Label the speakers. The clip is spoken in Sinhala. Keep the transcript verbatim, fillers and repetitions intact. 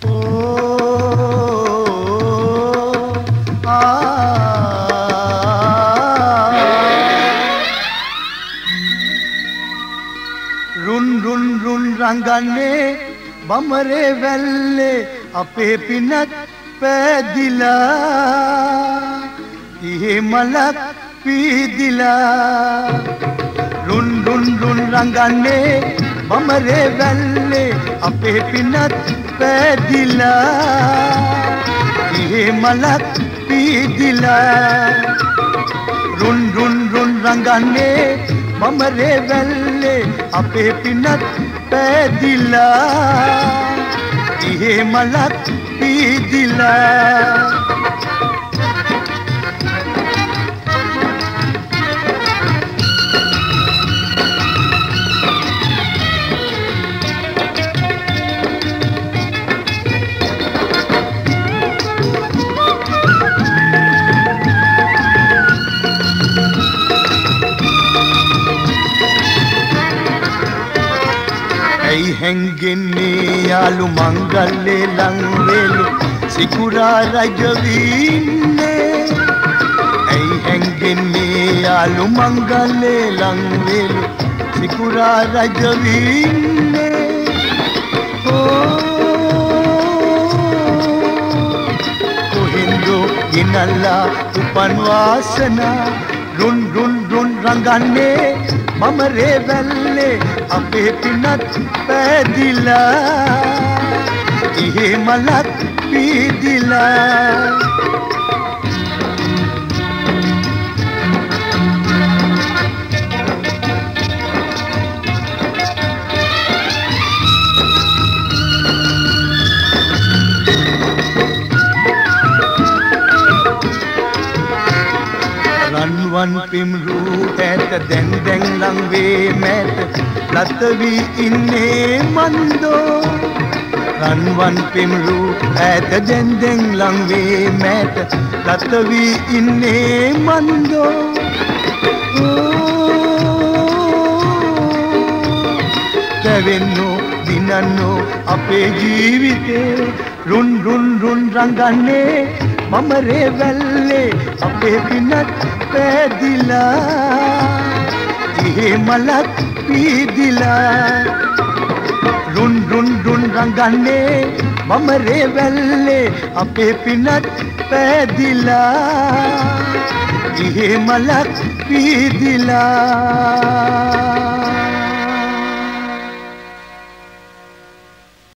Speaker 1: රුන් රුන් රුන් රංගන්නේ බමරේ වැල්ලේ අපේ පිනත් පැදිලා ඉහි මලක් පීදිලා රුන් රුන් රුන් රංගන්නේ බමරේ වැල්ලේ අපේ පිනත් පැදිලා ඉහි මලක් පීදිලා රුන් රුන් රුන් රංගන්නේ බමරේ වැල්ලේ අපේ පිනත් පැදිලා ඉහි මලක් පීදිලා හැංගෙන්නේ යාළු මංගල්ලේ ලංවේලු සිකුරා රජවින්නේ ඇයි හැංගෙන්නේ යාළු මංගල්ලේ ලංවේලු සිකුරා රජවින්නේ කොහෙන්දෝ ගෙනල්ලා උපන් වාසනා රුන් රුන් රුන් රංගන්නේ බමරේ වැල්ලේ අපේ පිනත් පැදිලා ඉහි මලක් පීදිලා රන්වන් පිම්රු ඇත දැන් දැන් ලං වේ මැත ලත වී ඉන්නේ මන්දෝ රන්වන් පිම්රු ඇත දැන් දැන් ලං වේ මැත ලත වී ඉන්නේ මන්දෝ දැවෙන්නෝ දිනන්නෝ අපේ ජීවිතේ රුන් රුන් රුන් රංගන්නේ බමරේ වැල්ලේ අපේ පිනත් පැදිලා ඉහි මලක් පීදිලා රුන් රුන් රුන් රංගන්නේ බමරේ වැල්ලේ අපේ පිනත් පැදිලා ඉහි මලක් පීදිලා